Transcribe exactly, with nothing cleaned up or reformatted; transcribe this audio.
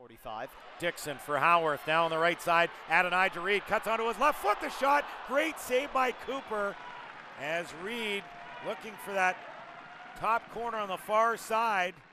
forty-five. Dixon for Howarth, now on the right side. Adonijah Reed cuts onto his left foot, the shot. Great save by Cooper as Reed looking for that top corner on the far side.